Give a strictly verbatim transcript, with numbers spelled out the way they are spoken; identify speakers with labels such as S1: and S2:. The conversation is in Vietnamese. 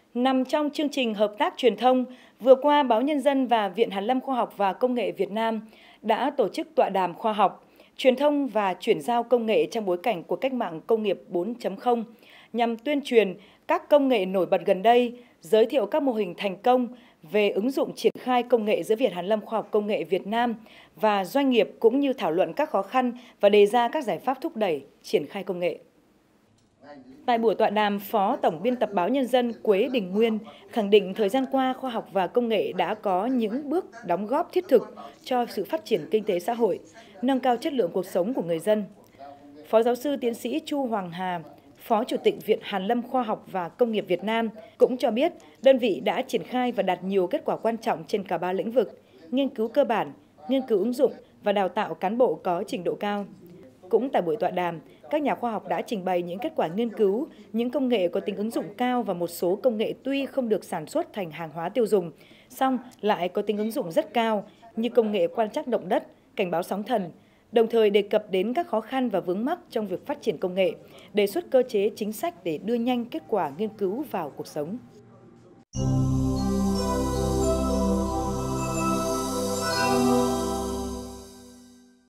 S1: Nằm trong chương trình hợp tác truyền thông, vừa qua Báo Nhân dân và Viện Hàn lâm Khoa học và Công nghệ Việt Nam đã tổ chức tọa đàm khoa học, truyền thông và chuyển giao công nghệ trong bối cảnh của cách mạng công nghiệp bốn chấm không nhằm tuyên truyền các công nghệ nổi bật gần đây, giới thiệu các mô hình thành công về ứng dụng triển khai công nghệ giữa Viện Hàn lâm Khoa học Công nghệ Việt Nam và doanh nghiệp, cũng như thảo luận các khó khăn và đề ra các giải pháp thúc đẩy triển khai công nghệ. Tại buổi tọa đàm, Phó Tổng biên tập Báo Nhân dân Quế Đình Nguyên khẳng định thời gian qua khoa học và công nghệ đã có những bước đóng góp thiết thực cho sự phát triển kinh tế xã hội, nâng cao chất lượng cuộc sống của người dân. Phó giáo sư tiến sĩ Chu Hoàng Hà, Phó Chủ tịch Viện Hàn lâm Khoa học và Công nghiệp Việt Nam cũng cho biết đơn vị đã triển khai và đạt nhiều kết quả quan trọng trên cả ba lĩnh vực: nghiên cứu cơ bản, nghiên cứu ứng dụng và đào tạo cán bộ có trình độ cao. Cũng tại buổi tọa đàm, các nhà khoa học đã trình bày những kết quả nghiên cứu, những công nghệ có tính ứng dụng cao và một số công nghệ tuy không được sản xuất thành hàng hóa tiêu dùng, song lại có tính ứng dụng rất cao như công nghệ quan trắc động đất, cảnh báo sóng thần, đồng thời đề cập đến các khó khăn và vướng mắc trong việc phát triển công nghệ, đề xuất cơ chế chính sách để đưa nhanh kết quả nghiên cứu vào cuộc sống.